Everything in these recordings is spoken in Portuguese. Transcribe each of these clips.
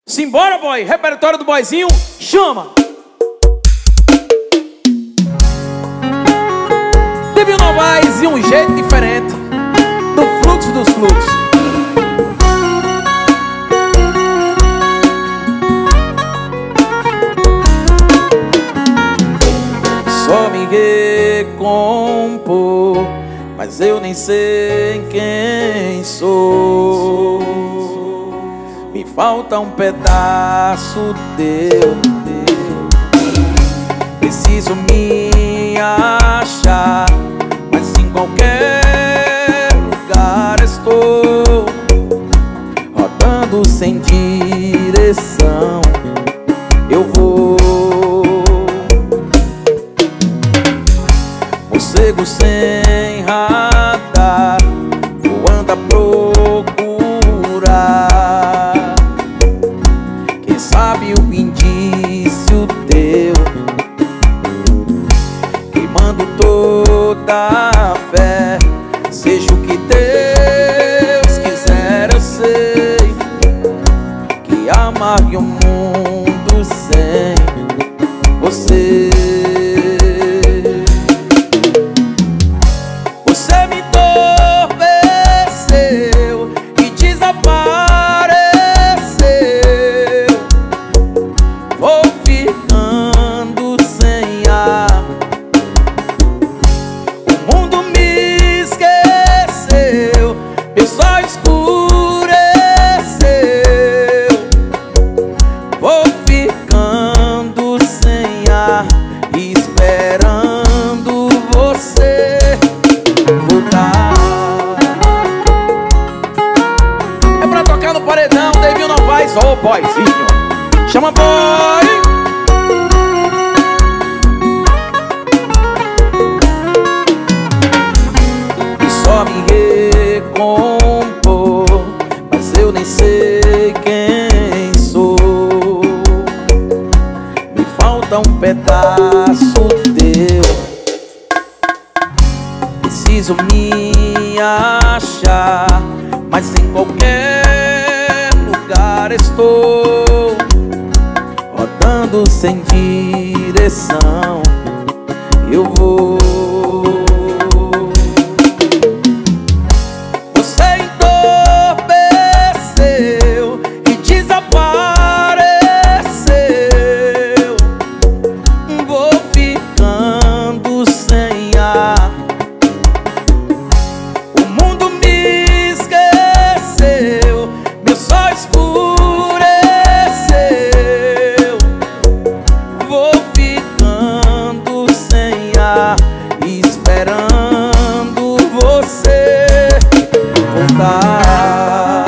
Simbora, boy! Repertório do boyzinho, chama! Teve Novaes e um jeito diferente do fluxo dos fluxos. Só me recompor, mas eu nem sei quem sou. Me falta um pedaço teu. Preciso me achar, mas em qualquer lugar estou, rodando sem direção. Eu vou, morcego sem radar, voando a procurar. Quem sabe o indício teu, queimando toda a fé. Seja o que Deus quiser, eu sei que amargue o mundo sem você. Você me entorpeceu e desapareceu. Vou ficando sem ar. O mundo me esqueceu, meu sol escureceu. Vou ficando sem ar, esperando você voltar. É pra tocar no paredão, David Novaes, ô boyzinho, chama boy. E só me recompor, mas eu nem sei quem sou. Me falta um pedaço teu. Preciso me achar, mas em qualquer lugar estou, rodando sem direção. Eu vou. Você entorpeceu e desapareceu. Vou ficando sem ar. O mundo me esqueceu, meu sol escureceu. Vou ficando sem ar, esperando você voltar.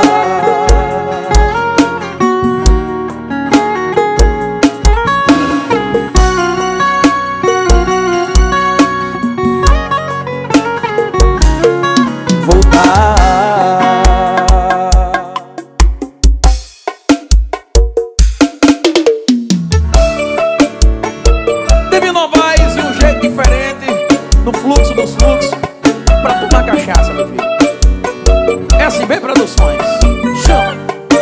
Teve Novaes e um jeito diferente do fluxo dos fluxos pra tomar cachaça, meu filho. SB Produções, chama!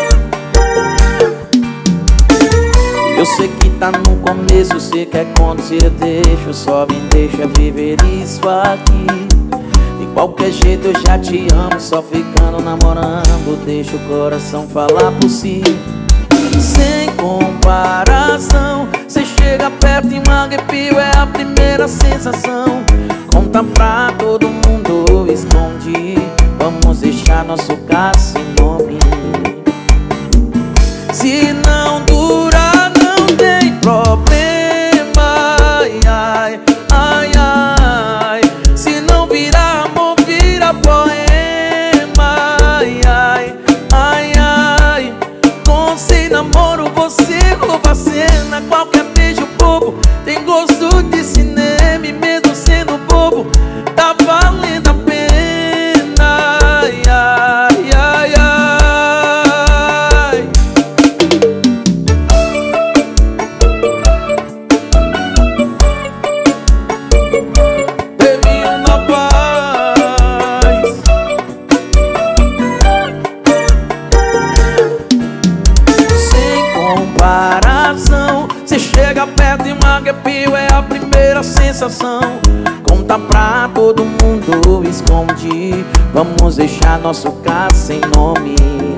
Eu sei que tá no começo, sei que é conduzir, eu deixo. Só me deixa viver isso aqui. De qualquer jeito eu já te amo, só ficando namorando. Deixa o coração falar por si. Sem comparação, cê chega perto e um arrepio é a primeira sensação. Conta pra todo mundo, esconde. Vamos deixar nosso caso sem nome. Se não durar, não tem problema. Ai, ai, ai, ai. Se não virar amor, vira poema. Ai, ai, ai, ai. Com sem namoro você rouba a cena. Qualquer beijo bobo tem gosto de cinema. E mesmo sendo bobo, tá valendo a pena. Ai, ai, ai, ai. Teve uma paz. Sem comparação. Cê chega perto e um arrepio é a primeira sensação. Conta pra todo mundo, esconde. Vamos deixar nosso caso sem nome.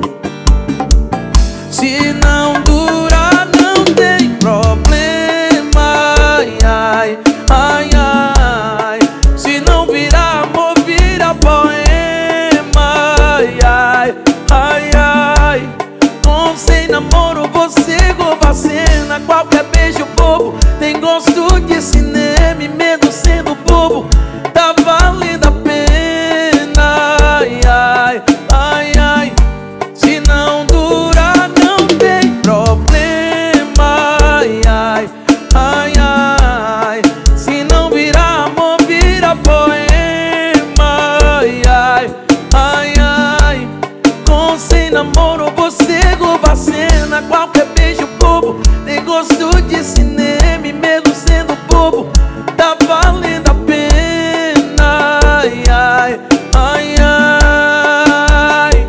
Se não durar, não tem problema. Ai, ai, ai, ai. Se não virar amor, vira poema. Ai, ai, ai, ai. Com sem namoro você rouba a cena. Qualquer beijo bobo tem gosto de cinema. E mesmo sendo bobo, tá valendo a pena. Ai, ai, ai, ai. Se não durar, não tem problema. Ai, ai, ai, ai. Se não virar amor, vira poema. Ai, ai, ai, ai. Com sem namoro você rouba a cena. Qualquer beijo bobo tem gosto de cinema. E mesmo sendo bobo, tá valendo a pena. Ai, ai, ai, ai.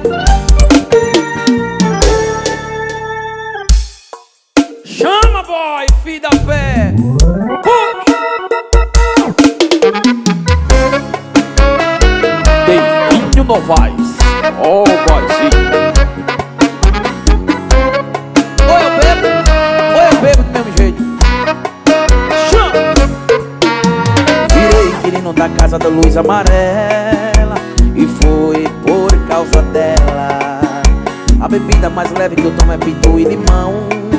Chama, boy, filho da fé. Deitinho Novaes. Oh, boyzinho. Ou eu bebo do mesmo jeito. Chama. Virei inquilino da casa da luz amarela. E foi por causa dela. A bebida mais leve que eu tomo é pitu e limão.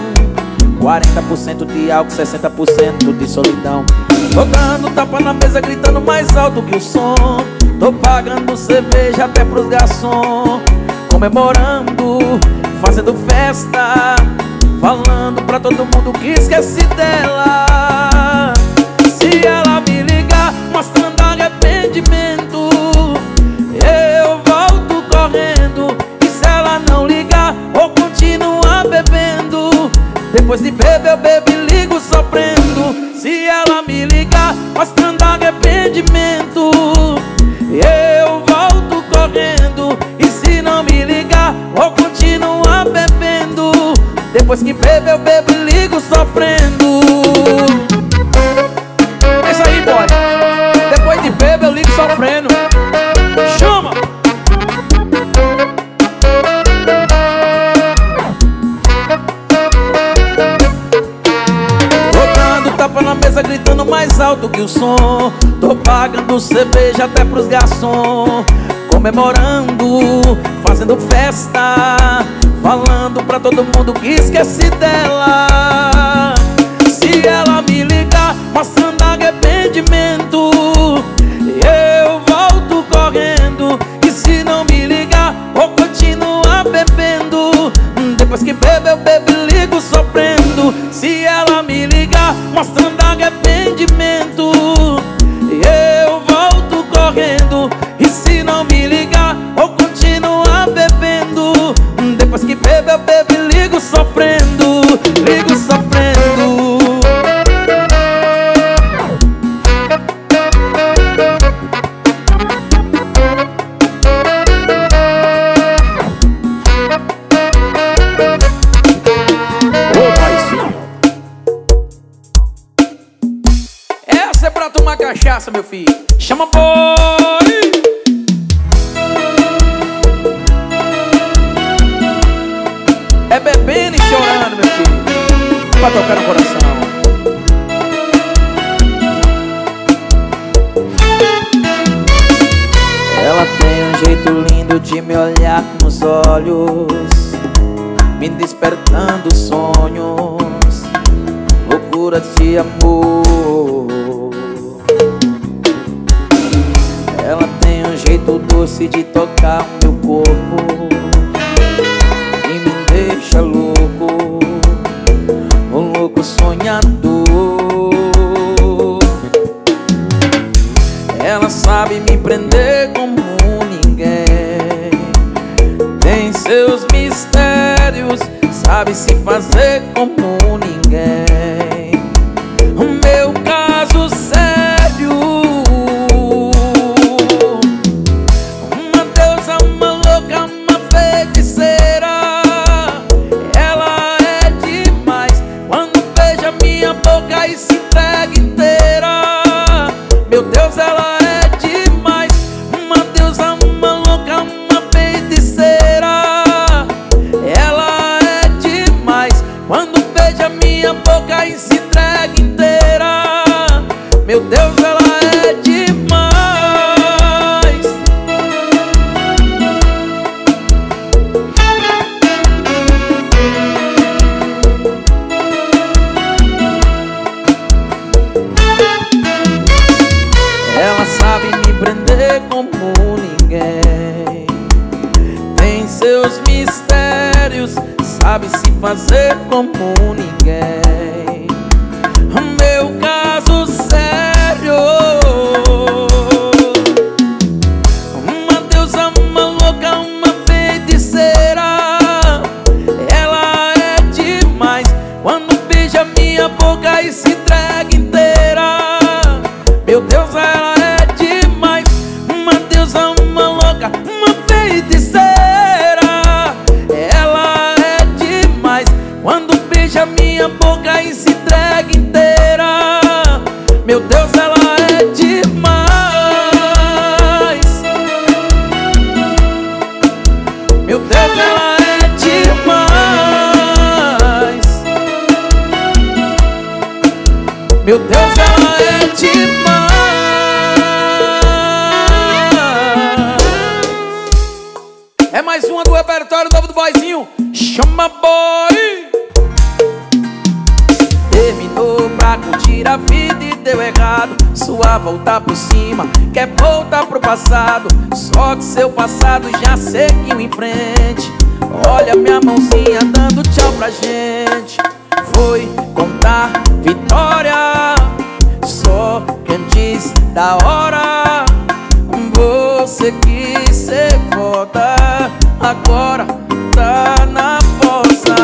40% de álcool, 60% de solidão. Tô dando tapa na mesa, gritando mais alto que o som. Tô pagando cerveja até pros garçons. Comemorando, fazendo festa, falando pra todo mundo que esqueci dela. Se ela me ligar, mostrando arrependimento, eu volto correndo. E se ela não ligar, vou continuar bebendo. Depois de beber eu bebo e ligo sofrendo. Se ela me ligar, mostrando arrependimento, eu volto correndo. E se não me ligar, vou continuar bebendo. Depois que bebe eu bebo e ligo sofrendo. É isso aí, boy. Depois de beber eu ligo sofrendo. Chama! Botando tapa na mesa, gritando mais alto que o som. Tô pagando cerveja até pros garçons. Comemorando, fazendo festa, falando pra todo mundo que esqueci dela. Se ela me ligar, mostrando arrependimento, eu volto correndo. E se não me ligar, vou continuar bebendo. Depois que bebe eu bebo e ligo sofrendo. Se ela me ligar, mostrando arrependimento, eu volto correndo. E se não me ligar, vou continuar bebendo. Depois que bebe eu bebo e ligo sofrendo. Ligo sofrendo. Ô, paizinho, essa é pra tomar cachaça, meu filho. Chama, boy. É bebendo e chorando, meu filho, pra tocar no coração. Ela tem um jeito lindo de me olhar nos olhos, me despertando sonhos, loucuras de amor. Ela tem um jeito doce de tocar o meu corpo e me deixa louco, um louco sonhador. Ela sabe me prender como ninguém, tem seus mistérios, sabe se fazer como ninguém. O meu caso sério, uma deusa, uma louca, uma feiticeira. Ela é demais. como ninguém. Meu caso sério, uma deusa, uma louca, uma feiticeira. Ela é demais quando beija minha boca e se entrega inteira. Meu Deus, ela é demais, uma deusa, uma louca, uma feiticeira. Ela é demais quando beija minha boca e se entrega inteira. Meu Deus, ela é demais. Meu Deus, ela é demais. Meu Deus, ela é demais. É mais uma do repertório novo do boyzinho. Chama boy. Terminou pra curtir a vida e deu errado. Sua volta por cima, quer voltar pro passado. Só que seu passado já seguiu em frente. Olha minha mãozinha dando tchau pra gente. Foi contar vitória, só que antes da hora você quis ser foda. Agora tá na fossa.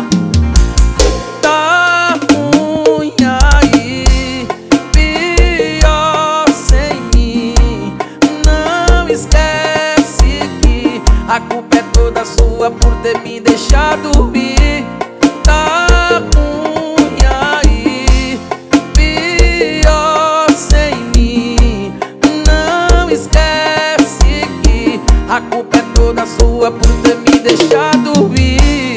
Tá ruim aí, pior sem mim. Não esquece que a culpa é toda sua por ter me deixado ir. Tá ruim aí, pior sem mim. Não esquece que a culpa é toda sua por ter me deixado ir.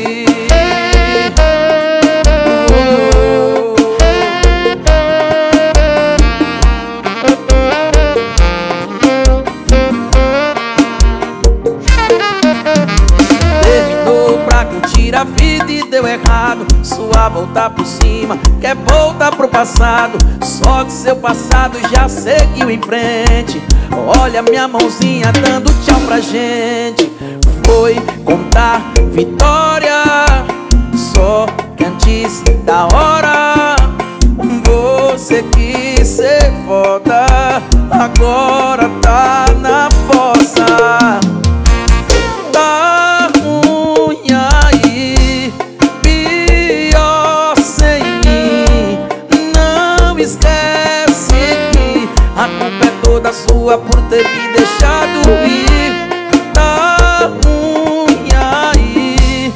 Terminou pra curtir a vida e deu errado. Sua volta por cima, quer voltar pro passado. Só que seu passado já seguiu em frente. Olha minha mãozinha dando tchau pra gente. Foi contar vitória, só que antes da hora você quis ser foda. Agora tá na fossa. Tá ruim aí, pior sem mim. Não esquece que a culpa é toda sua por ter me deixado ir. Tá ruim aí,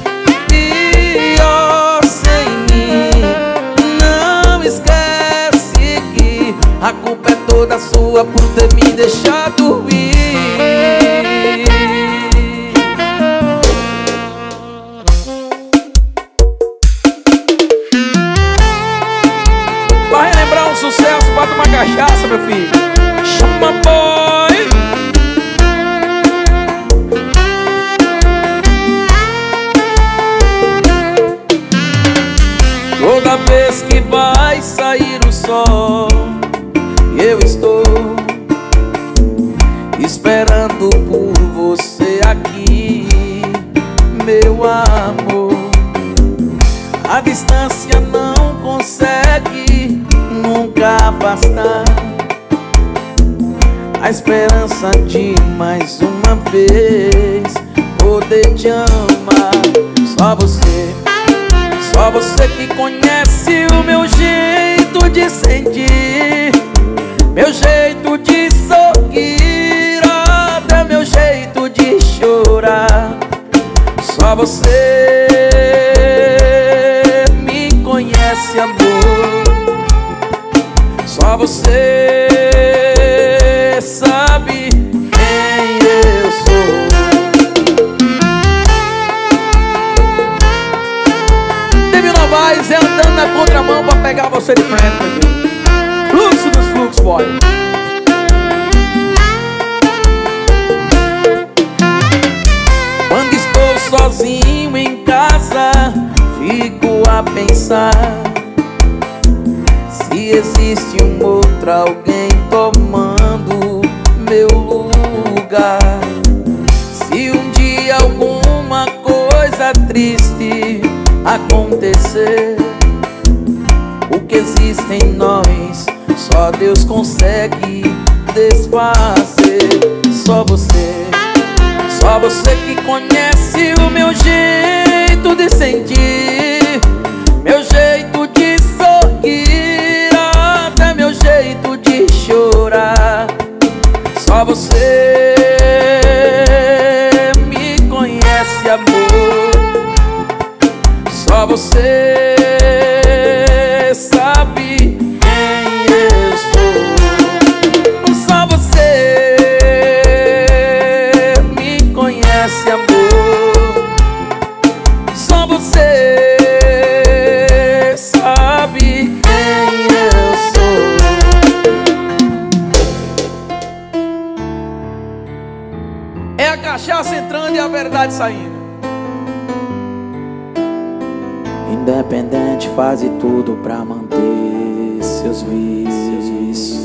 pior sem mim. Não esquece que a culpa é toda sua por ter me deixado ir. Vai relembrar um sucesso, bota uma cachaça, meu filho. Chama boy. Toda vez que vai sair o sol, eu estou esperando por você aqui, meu amor. A distância não consegue nunca afastar a esperança de mais uma vez poder te amar. Só você que conhece o meu jeito de sentir, meu jeito de sorrir, até meu jeito de chorar. Só você me conhece, amor. Só você sabe quem eu sou. David Novaes andando na contramão pra pegar você de frente, meu Deus. Fluxo dos fluxos, boy. Quando estou sozinho em casa, fico a pensar se existe um outro alguém tomando meu lugar. Se um dia alguma coisa triste acontecer. O que existe em nós, só Deus consegue desfazer. Só você que conhece o meu jeito de sentir, meu jeito de sorrir, até meu jeito de chorar. Só você me conhece, amor. Só você sabe quem eu sou. Só você me conhece, amor. Só você sabe quem eu sou. É a cachaça entrando e a verdade saindo. Independente, faz tudo pra manter seus vícios.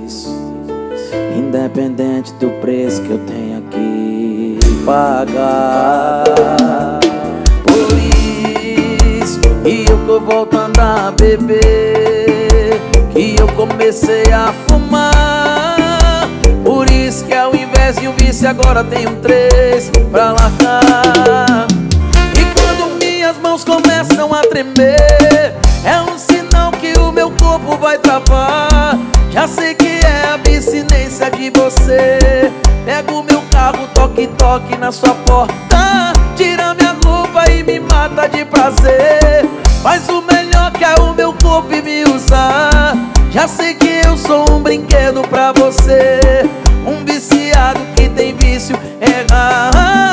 Independente do preço que eu tenho que pagar. Por isso que eu tô voltando a beber, que eu comecei a fumar. Por isso que ao invés de um vício agora tenho 3 pra largar. As mãos começam a tremer, é um sinal que o meu corpo vai travar. Já sei que é a abstinência de você. Pego o meu carro, toque, toque na sua porta, tira minha roupa e me mata de prazer. Faz o melhor que é o meu corpo e me usar. Já sei que eu sou um brinquedo pra você, um viciado que tem vício errar.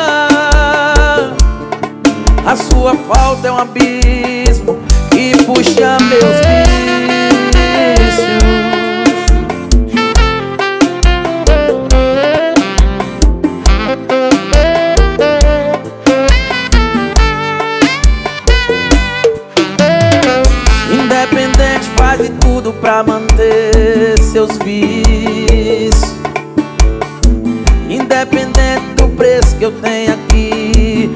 A sua falta é um abismo que puxa meus vícios. Independente, faz de tudo pra manter seus vícios. Independente do preço que eu tenho que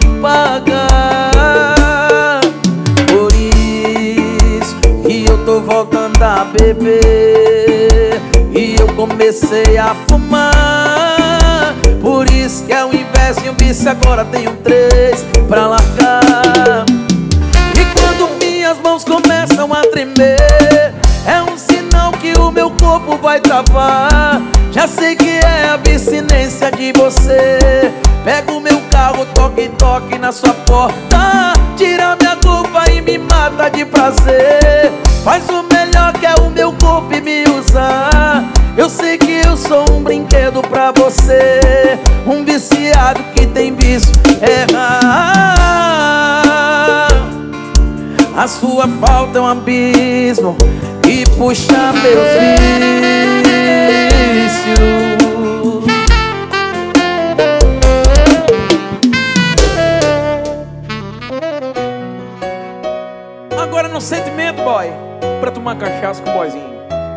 pagar. Por isso que eu tô voltando a beber, e eu comecei a fumar. Por isso que ao invés de um vício agora tenho 3 pra largar. E quando minhas mãos começam a tremer, é um sinal que o meu corpo vai travar. Já sei que é a abstinência de você. Pego o meu carro, toque, toque na sua porta, tira minha roupa e me mata de prazer. Faz o melhor que é o meu corpo e me usar. Eu sei que eu sou um brinquedo pra você, um viciado que tem vício errar. A sua falta é um abismo que puxa meus vícios. Agora no sentimento, boy, pra tomar cachaça com o boyzinho.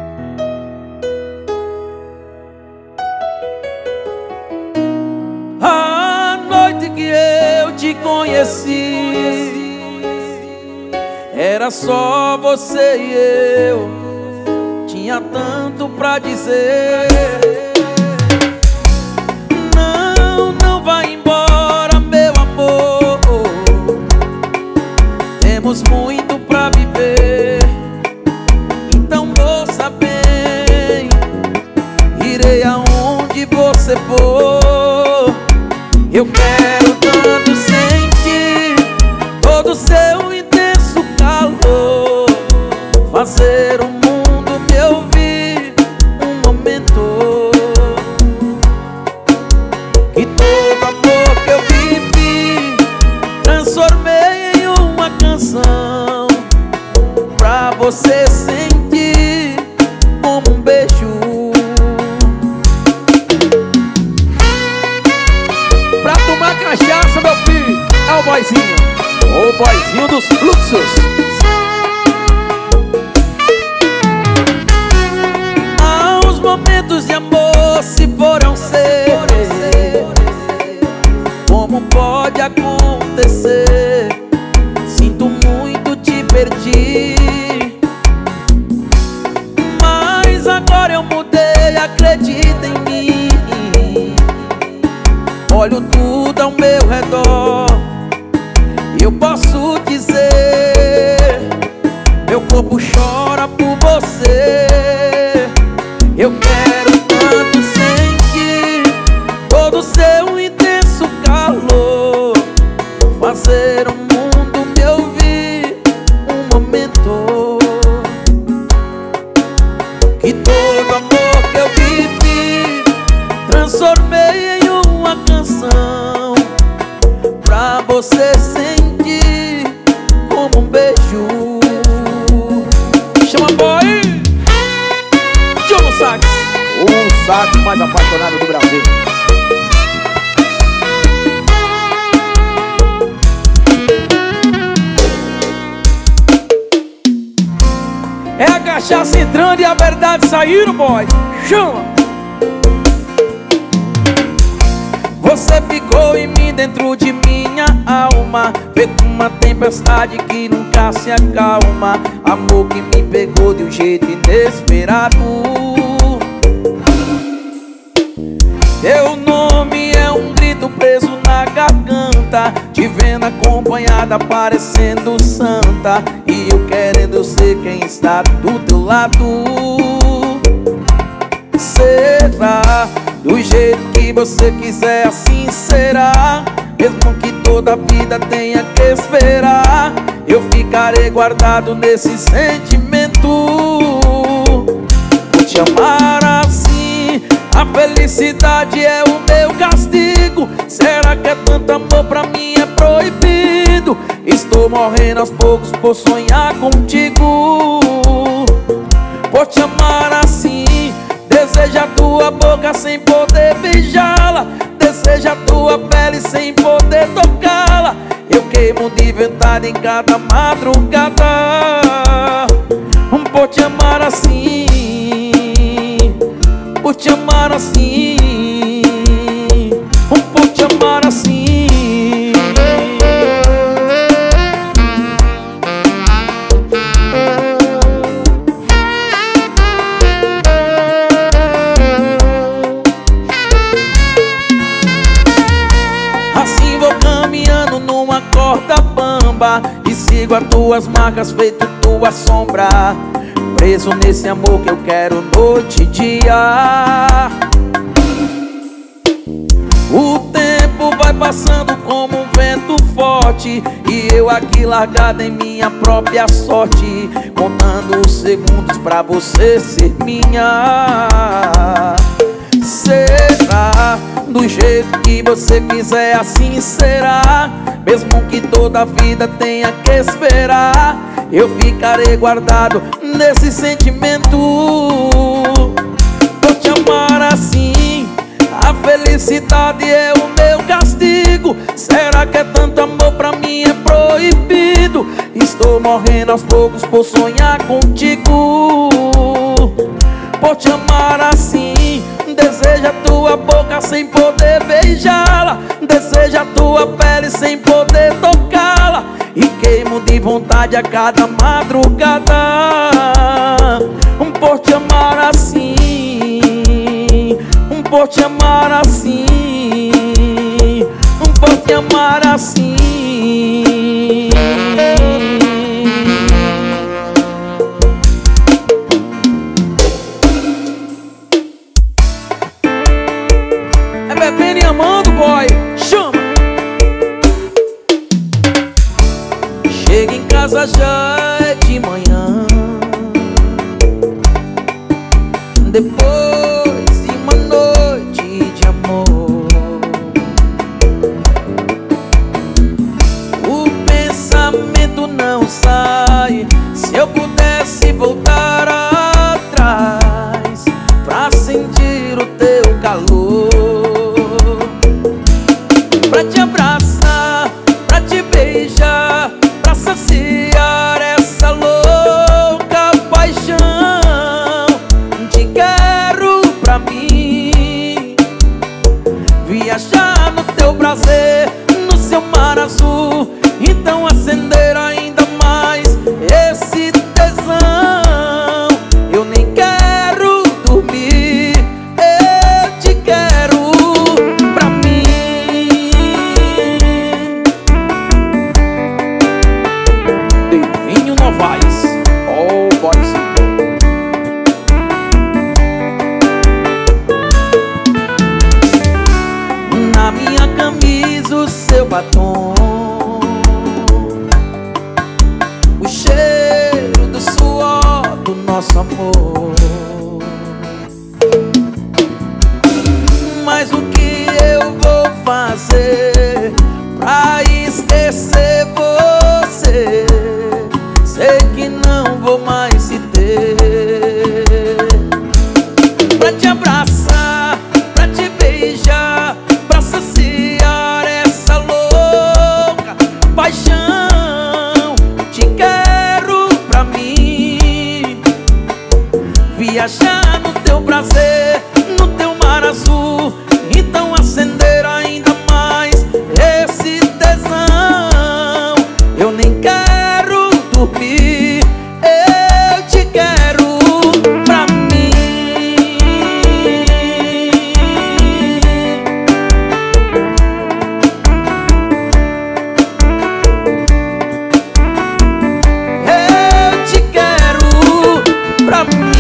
A noite que eu te conheci, era só você e eu. Tinha tanto pra dizer. Não, não vai embora, meu amor. Temos muito pra viver. Então ouça bem, irei aonde você for. Eu quero tanto sentir todo o seu intenso calor, fazer o mundo me ouvir um momento. Que todo amor que eu vivi transformei em uma canção, pra você sentir como um beijo. Pra tomar cachaça, meu filho, é o boyzinho, o boyzinho dos fluxos. Aos momentos de amor se foram ser, como pode acontecer perdi. Mas agora eu mudei, acredita em mim. Olho tudo ao meu redor, eu posso dizer, meu corpo chora por você. Eu quero tanto sentir todo o seu intenso calor, fazer o mundo me ouvir um momento. Que todo amor que eu vivi transformei em uma canção, pra você sentir como um beijo. Chama boy John Sax, o sax mais apaixonado do Brasil. É a cachaça entrando e a verdade saindo, boy. Chama! Você ficou em mim, dentro de minha alma, feito uma tempestade que nunca se acalma. Amor que me pegou de um jeito inesperado. Teu nome é um grito preso na garganta, te vendo acompanhada parecendo santa, e eu querendo ser quem está do teu lado. Será do jeito que você quiser, assim será. Mesmo que toda a vida tenha que esperar, eu ficarei guardado nesse sentimento. Vou te amar assim, a felicidade é o meu castigo. Será que é tanto amor pra mim é proibido? Estou morrendo aos poucos por sonhar contigo. Vou te amar assim, deseja tua boca sem poder beijá-la, deseja tua pele sem poder tocá-la. Eu queimo de vontade em cada madrugada. Vou te amar assim, vou te amar assim, vou te amar assim. Assim vou caminhando numa corda bamba e sigo as tuas marcas feito tua sombra, preso nesse amor que eu quero noite e dia. O tempo vai passando como um vento forte, e eu aqui largado em minha própria sorte, contando os segundos pra você ser minha. Será do jeito que você quiser, assim será. Mesmo que toda a vida tenha que esperar, eu ficarei guardado nesse sentimento. Vou te amar assim, a felicidade é o meu castigo. Será que é tanto amor pra mim é proibido? Estou morrendo aos poucos por sonhar contigo. Vou te amar assim, deseja tua boca sem poder beijá-la, deseja tua pele sem poder tocá-la, e queimo de vontade a cada madrugada. Por te amar assim, por te amar assim, por te amar assim. É bebendo e amando, boy. Chama! Chega em casa já é de manhã, depois de uma noite de amor. O pensamento não sai. Se eu pudesse voltar atrás pra sentir o teu calor, pra te abraçar, pra te beijar, pra saciar essa louca paixão. Te quero pra mim, viajar no teu prazer, no seu mar azul. Então acender ainda mais o cheiro do suor do nosso amor. Mas o que eu vou fazer pra esquecer você? Sei que não vou mais te ter. Pra te abraçar, pra te beijar, pra saciar essa louca paixão. Te quero pra mim, viajar no teu prazer, no teu mar azul. Então acender ainda mais esse tesão. Eu nem quero dormir, eu te quero pra mim. Eu te quero pra mim.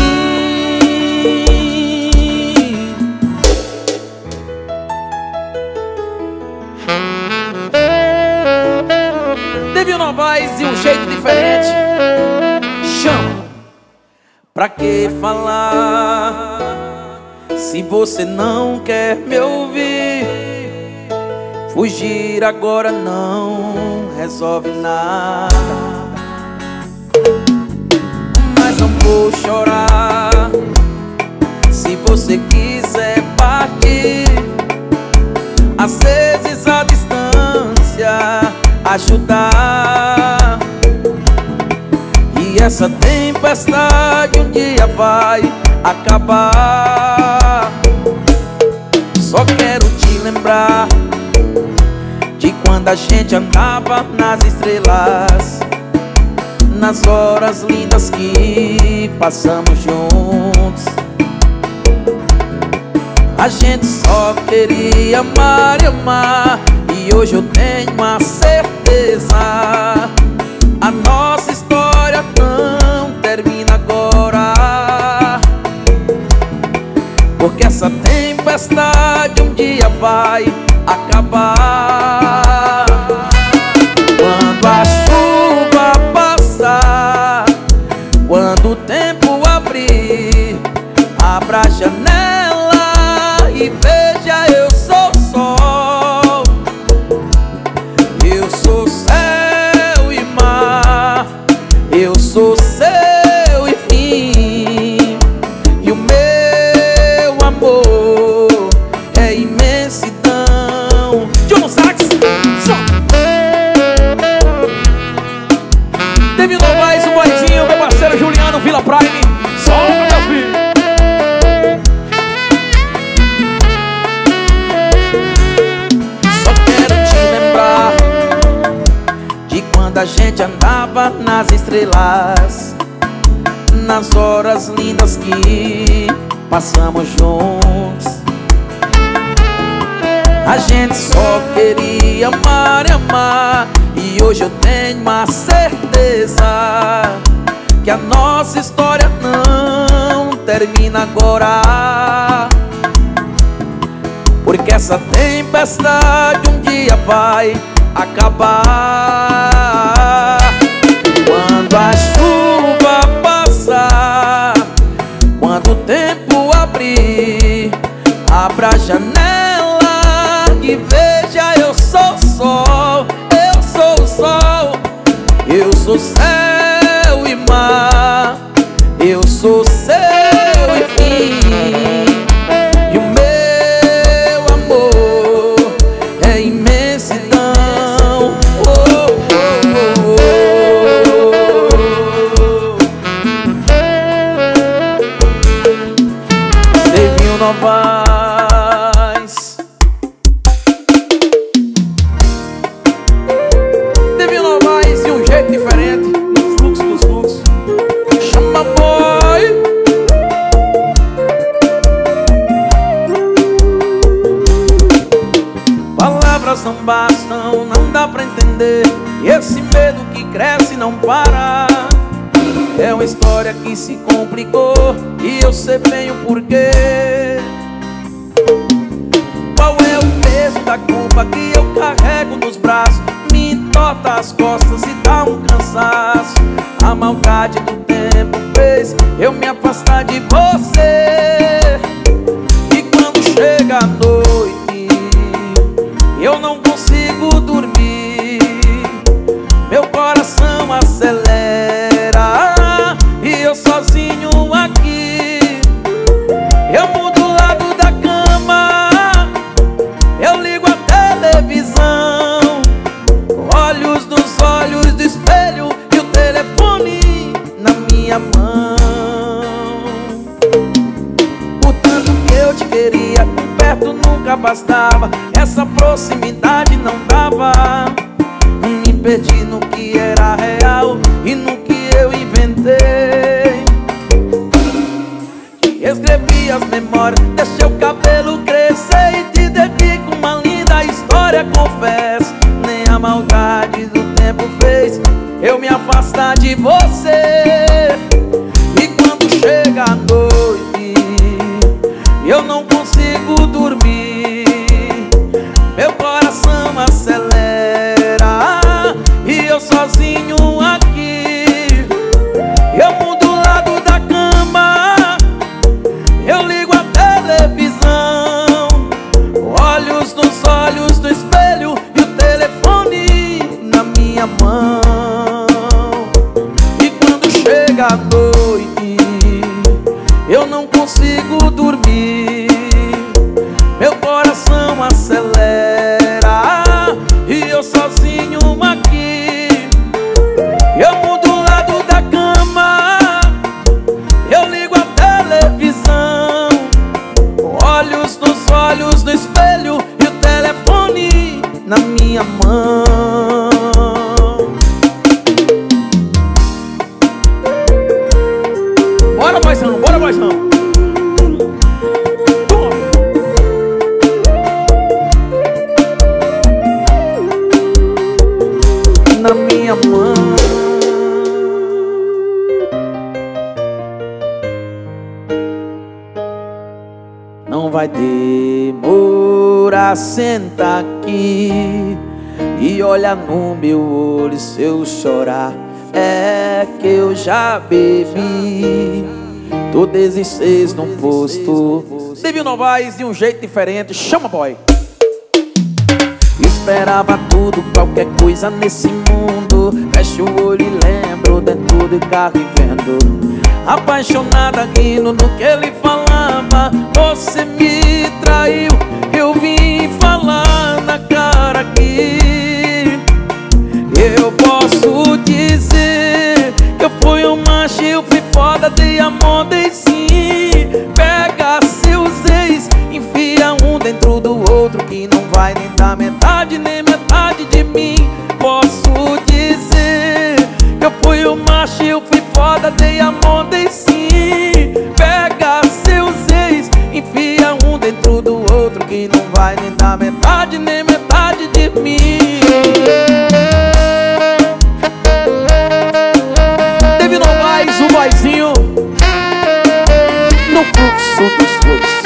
Teve uma voz e um jeito diferente. Chama. Pra que falar se você não quer me ouvir? Fugir agora não resolve nada. Mas não vou chorar se você quiser partir. Às vezes a distância ajudar. E essa tempestade um dia vai acabar. Só quero te lembrar de quando a gente andava nas estrelas, nas horas lindas que passamos juntos. A gente só queria amar e amar. E hoje eu tenho a certeza, a nossa história não termina agora. Porque essa tempestade um dia vai acabar. Quando a chuva passar, quando o tempo abrir, abra a janela e veja, eu sou sol. Eu sou céu e mar, eu sou seu e fim. E o meu amor é imensidão. John Sax, teve Novaes, o boizinho, meu parceiro Juliano, Vila Prime. Solta, meu filho. Quando a gente andava nas estrelas, nas horas lindas que passamos juntos. A gente só queria amar e amar. E hoje eu tenho a certeza que a nossa história não termina agora. Porque essa tempestade um dia vai acabar. Quando a chuva passar, quando o tempo abrir, abra a janela e veja, eu sou sol. Eu sou o sol, eu sou céu e mar, eu sou seu e fim. E o meu amor é imensidão. Novaes, teve Novaes de um jeito diferente, no fluxo dos fluxos. Chama boy. Palavras não bastam, não dá pra entender. E esse medo que cresce e não para. É uma história que se complicou e eu sei bem o porquê. Qual é o peso da culpa que eu carrego nos braços? Me entorta as costas e dá um cansaço. maldade do tempo fez eu me afastar de você. E quando chega a noite eu não consigo dormir, meu coração acelera e eu sozinho aqui. Eu mudo o lado da cama, eu ligo a televisão, olhos nos olhos do espelho e o telefone na minha mão. O tanto que eu te queria, perto nunca bastava, essa proximidade não dava. Me perdi no que era real e no que eu inventei. Escrevi as memórias, deixei o cabelo crescer e te dedico uma linda história. Confesso, nem a maldade do tempo fez eu me afastar de você. E quando chega a noite eu não consigo dormir, meu coração acelera e eu sozinho aqui. Eu mudo o lado da cama, eu ligo a televisão, olhos nos olhos do espelho e o telefone na minha mão. E quando chega a noite eu não consigo dormir, meu coração acelera e eu sozinho aqui. Eu mudo o lado da cama, eu ligo a televisão, olhos nos olhos do espelho e o telefone na minha mão. Bora, boizão, bora, boizão. Na minha mão. Não vai demorar, senta aqui e olha no meu olho. Se eu chorar é que eu já bebi. Tô 16 no posto. David Novaes de um jeito diferente. Chama, boy. Esperava tudo, qualquer coisa nesse mundo. Fecho o olho e lembro, dentro do carro e vendo, apaixonada, rindo do que ele falava. Você me traiu, eu vim falar na cara aqui. Eu posso dizer que eu fui um macho, eu fui foda, dei amor, dei sim. Pega seus ex, enfia um dentro do outro, que não vai nem dar metade, nem metade de mim. Posso dizer que eu fui um macho, eu fui foda, dei amor, dei sim. Pega seus ex, enfia um dentro do outro, que não vai nem dar metade, nem metade de mim. David Novaes, o boizinho no fluxo dos fluxos.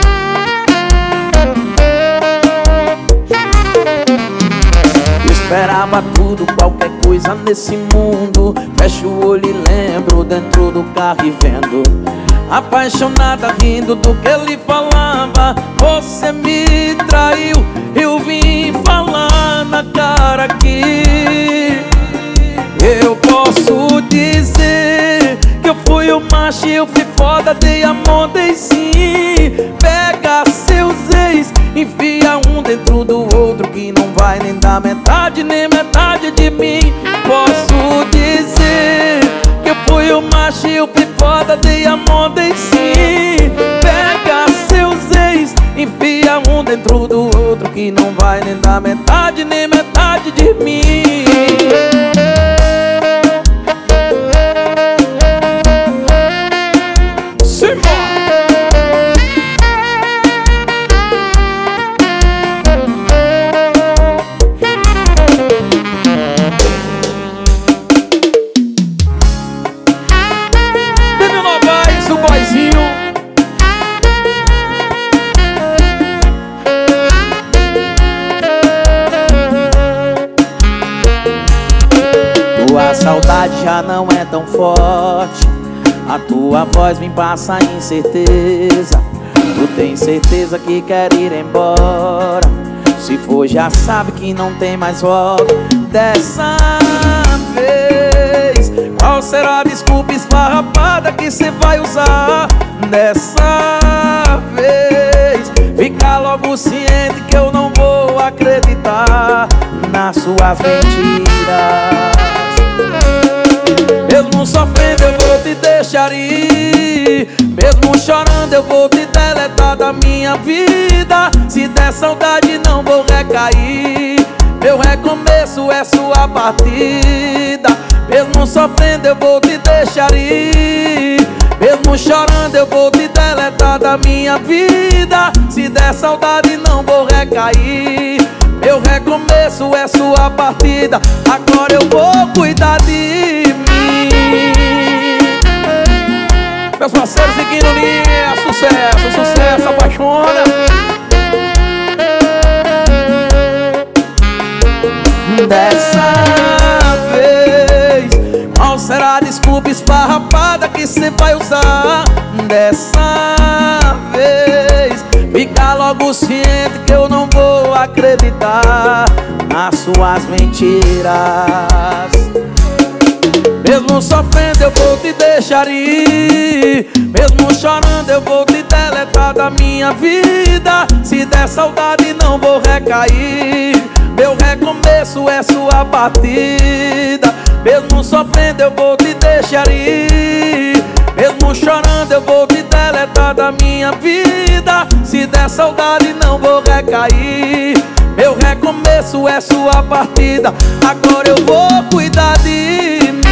Esperava tudo, qualquer coisa nesse mundo. Fecho o olho e lembro, dentro do carro e vendo, apaixonada, rindo do que ele falava. Você me traiu, eu vim falar na cara aqui. Eu posso dizer que eu fui o macho, eu fui foda, dei amor, dei sim. Pega seus ex, enfia um dentro do outro, que não vai nem dar metade, nem metade de mim. Posso dizer que eu fui o macho, eu fui foda, dei amor, dei sim. Pega seus ex, enfia um dentro do outro, que não vai nem dar metade, nem metade de mim. saudade já não é tão forte. A tua voz me passa incerteza. Tu tem certeza que quer ir embora. Se for já sabe que não tem mais volta. Dessa vez, qual será a desculpa esfarrapada que cê vai usar? Dessa vez, fica logo ciente que eu não vou acreditar nas suas mentiras. Mesmo sofrendo eu vou te deixar ir. Mesmo chorando eu vou te deletar da minha vida. Se der saudade não vou recair. Meu recomeço é sua partida. Mesmo sofrendo eu vou te deixar ir. Mesmo chorando eu vou te deletar da minha vida. Se der saudade não vou recair. Meu recomeço é sua partida. Agora eu vou cuidar de mim. Meus parceiros seguindo linha, sucesso, sucesso, apaixona. Dessa vez, qual será a desculpa esfarrapada que cê vai usar? Dessa vez, fica logo ciente que eu não vou acreditar nas suas mentiras. Mesmo sofrendo eu vou te deixar ir. Mesmo chorando eu vou te deletar da minha vida. Se der saudade não vou recair. Meu recomeço é sua partida. Mesmo sofrendo eu vou te deixar ir. Mesmo chorando eu vou te deletar da minha vida. Se der saudade não vou recair. Meu recomeço é sua partida. Agora eu vou cuidar de mim.